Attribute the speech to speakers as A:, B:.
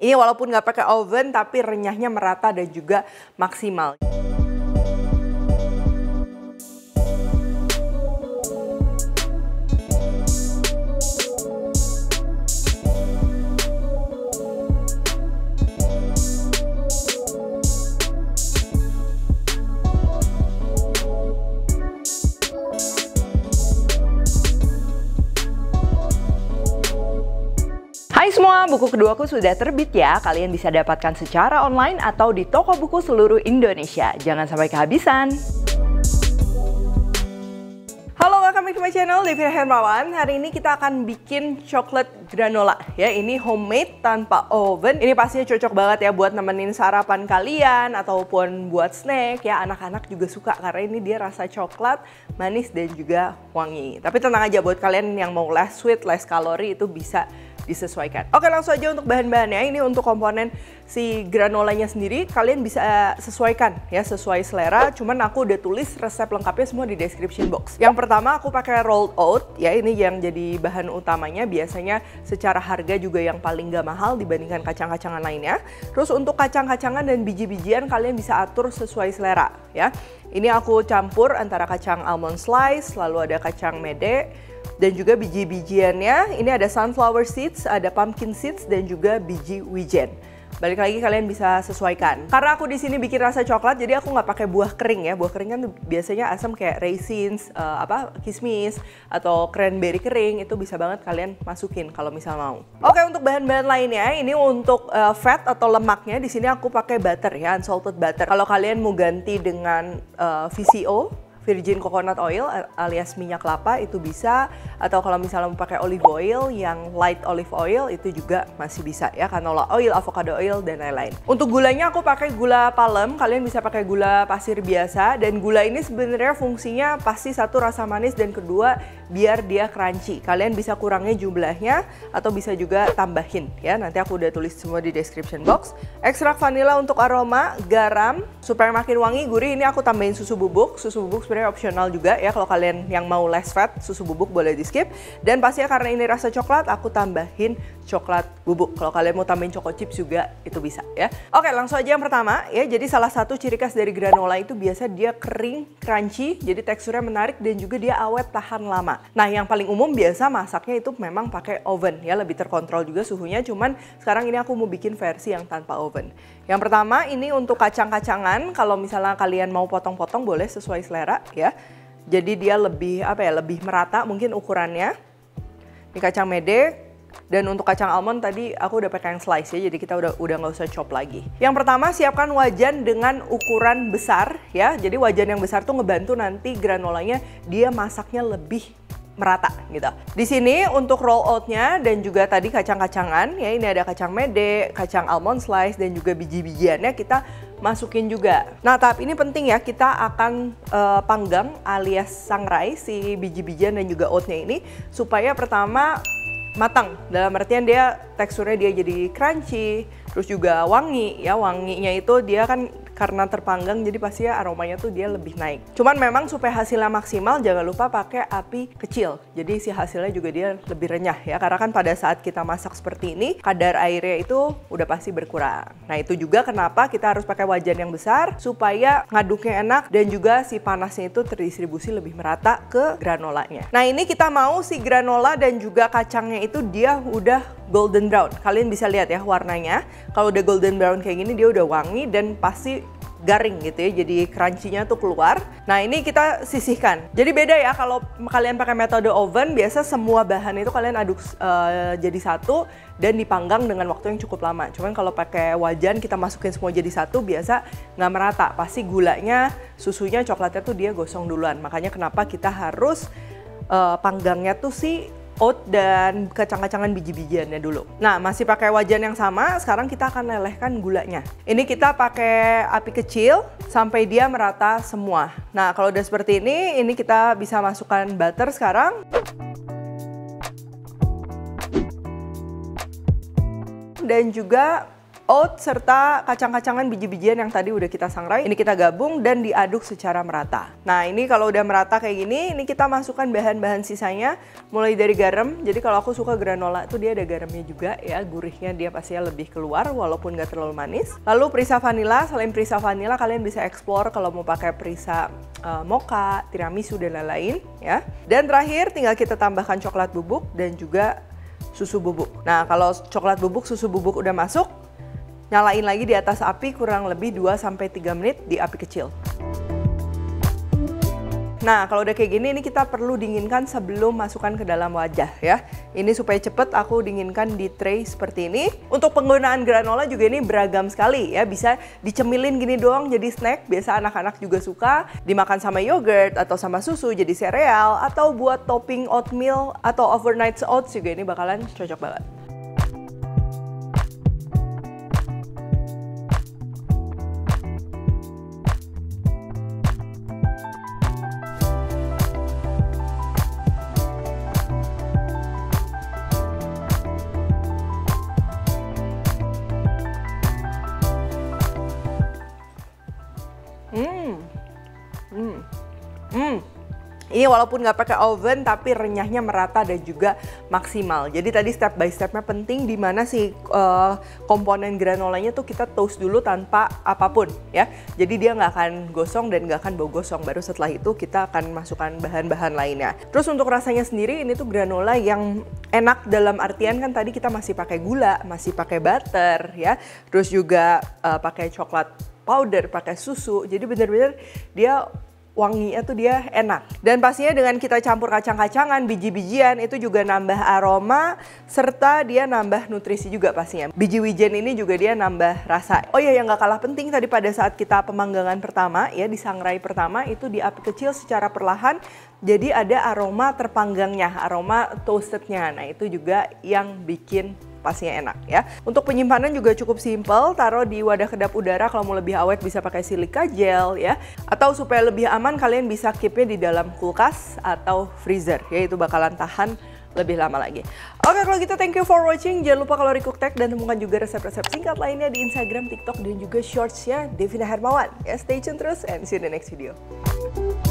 A: Ini walaupun nggak pakai oven, tapi renyahnya merata dan juga maksimal. Hai semua, buku keduaku sudah terbit ya. Kalian bisa dapatkan secara online atau di toko buku seluruh Indonesia. Jangan sampai kehabisan. Halo, welcome back to my channel, Devina Hermawan. Hari ini kita akan bikin coklat granola ya. Ini homemade tanpa oven. Ini pastinya cocok banget ya buat nemenin sarapan kalian ataupun buat snack ya. Anak-anak juga suka karena ini dia rasa coklat, manis dan juga wangi. Tapi tenang aja, buat kalian yang mau less sweet, less kalori itu bisa disesuaikan. Oke, langsung aja untuk bahan-bahannya. Ini untuk komponen si granolanya sendiri kalian bisa sesuaikan ya, sesuai selera. Cuman aku udah tulis resep lengkapnya semua di description box. Yang pertama aku pakai rolled oat ya, ini yang jadi bahan utamanya. Biasanya secara harga juga yang paling gak mahal dibandingkan kacang-kacangan lainnya. Terus untuk kacang-kacangan dan biji-bijian kalian bisa atur sesuai selera ya. Ini aku campur antara kacang almond slice, lalu ada kacang mede, dan juga biji-bijiannya. Ini ada sunflower seeds, ada pumpkin seeds, dan juga biji wijen. Balik lagi kalian bisa sesuaikan. Karena aku di sini bikin rasa coklat, jadi aku nggak pakai buah kering ya. Buah kering kan biasanya asam kayak raisins, kismis, atau cranberry kering. Itu bisa banget kalian masukin kalau misal mau. Oke, untuk bahan-bahan lainnya, ini untuk fat atau lemaknya. Di sini aku pakai butter ya, unsalted butter. Kalau kalian mau ganti dengan VCO, virgin coconut oil alias minyak kelapa, itu bisa. Atau kalau misalnya mau pakai olive oil yang light olive oil itu juga masih bisa ya, canola oil, avocado oil dan lain-lain. Untuk gulanya aku pakai gula palem, kalian bisa pakai gula pasir biasa. Dan gula ini sebenarnya fungsinya pasti satu rasa manis dan kedua biar dia crunchy. Kalian bisa kurangnya jumlahnya atau bisa juga tambahin ya. Nanti aku udah tulis semua di description box. Ekstrak vanila untuk aroma, garam supaya makin wangi gurih. Ini aku tambahin susu bubuk. Susu bubuk sebenarnya opsional juga ya, kalau kalian yang mau less fat, susu bubuk boleh di skip. Dan pastinya karena ini rasa coklat, aku tambahin coklat bubuk. Kalau kalian mau tambahin choco chips juga itu bisa ya. Oke, langsung aja yang pertama ya. Jadi salah satu ciri khas dari granola itu biasa dia kering, crunchy, jadi teksturnya menarik dan juga dia awet tahan lama. Nah, yang paling umum biasa masaknya itu memang pakai oven ya, lebih terkontrol juga suhunya. Cuman sekarang ini aku mau bikin versi yang tanpa oven. Yang pertama ini untuk kacang-kacangan. Kalau misalnya kalian mau potong-potong boleh sesuai selera ya. Jadi dia lebih lebih merata mungkin ukurannya. Ini kacang mede. Dan untuk kacang almond tadi aku udah pakai yang slice ya, jadi kita udah nggak usah chop lagi. Yang pertama siapkan wajan dengan ukuran besar ya. Jadi wajan yang besar tuh ngebantu nanti granolanya dia masaknya lebih merata gitu. Di sini untuk roll oatnya dan juga tadi kacang-kacangan ya, ini ada kacang mede, kacang almond slice dan juga biji-bijiannya kita masukin juga. Nah, tahap ini penting ya, kita akan panggang alias sangrai si biji-bijian dan juga oatnya ini supaya pertama matang, dalam artian dia teksturnya dia jadi crunchy, terus juga wangi ya. Wanginya itu dia kan karena terpanggang jadi pasti aromanya tuh dia lebih naik. Cuman memang supaya hasilnya maksimal jangan lupa pakai api kecil. Jadi si hasilnya juga dia lebih renyah ya, karena kan pada saat kita masak seperti ini kadar airnya itu udah pasti berkurang. Nah, itu juga kenapa kita harus pakai wajan yang besar supaya ngaduknya enak dan juga si panasnya itu terdistribusi lebih merata ke granolanya. Nah, ini kita mau si granola dan juga kacangnya itu dia udah golden brown. Kalian bisa lihat ya warnanya. Kalau udah golden brown kayak gini dia udah wangi dan pasti garing gitu ya, jadi crunchy-nya tuh keluar. Nah, ini kita sisihkan. Jadi beda ya, kalau kalian pakai metode oven biasa semua bahan itu kalian aduk jadi satu dan dipanggang dengan waktu yang cukup lama. Cuman kalau pakai wajan kita masukin semua jadi satu biasa nggak merata. Pasti gulanya, susunya, coklatnya tuh dia gosong duluan. Makanya kenapa kita harus panggangnya tuh si oat dan kacang-kacangan biji-bijiannya dulu. Nah, masih pakai wajan yang sama, sekarang kita akan lelehkan gulanya. Ini kita pakai api kecil sampai dia merata semua. Nah, kalau udah seperti ini kita bisa masukkan butter sekarang. Dan juga oat serta kacang-kacangan biji-bijian yang tadi udah kita sangrai. Ini kita gabung dan diaduk secara merata. Nah ini kalau udah merata kayak gini, ini kita masukkan bahan-bahan sisanya. Mulai dari garam, jadi kalau aku suka granola tuh dia ada garamnya juga ya. Gurihnya dia pastinya lebih keluar walaupun gak terlalu manis. Lalu perisa vanila, selain perisa vanila kalian bisa explore kalau mau pakai perisa mocha, tiramisu dan lain-lain ya. Dan terakhir tinggal kita tambahkan coklat bubuk dan juga susu bubuk. Nah kalau coklat bubuk, susu bubuk udah masuk, nyalain lagi di atas api kurang lebih 2-3 menit di api kecil. Nah, kalau udah kayak gini, ini kita perlu dinginkan sebelum masukkan ke dalam wadah ya. Ini supaya cepet aku dinginkan di tray seperti ini. Untuk penggunaan granola juga ini beragam sekali ya. Bisa dicemilin gini doang jadi snack. Biasa anak-anak juga suka. Dimakan sama yogurt atau sama susu jadi sereal. Atau buat topping oatmeal atau overnight oats juga ini bakalan cocok banget. Ini walaupun nggak pakai oven tapi renyahnya merata dan juga maksimal. Jadi tadi step by stepnya penting di mana si komponen granolanya tuh kita toast dulu tanpa apapun ya. Jadi dia nggak akan gosong dan nggak akan bau gosong. Baru setelah itu kita akan masukkan bahan-bahan lainnya. Terus untuk rasanya sendiri ini tuh granola yang enak dalam artian kan tadi kita masih pakai gula, masih pakai butter ya. Terus juga pakai coklat powder, pakai susu. Jadi benar-benar dia wanginya tuh dia enak. Dan pastinya dengan kita campur kacang-kacangan, biji-bijian itu juga nambah aroma serta dia nambah nutrisi juga pastinya. Biji wijen ini juga dia nambah rasa. Oh ya, yang gak kalah penting tadi pada saat kita pemanggangan pertama ya, disangrai pertama itu di api kecil secara perlahan. Jadi ada aroma terpanggangnya, aroma toastednya. Nah itu juga yang bikin pastinya enak ya. Untuk penyimpanan juga cukup simpel, taruh di wadah kedap udara. Kalau mau lebih awet bisa pakai silika gel ya. Atau supaya lebih aman kalian bisa keepnya di dalam kulkas atau freezer ya, itu bakalan tahan lebih lama lagi. Oke kalau gitu thank you for watching. Jangan lupa kalau Recook Tech dan temukan juga resep-resep singkat lainnya di Instagram, TikTok dan juga Shorts-nya Devina Hermawan. Ya, stay tune terus and see you in the next video.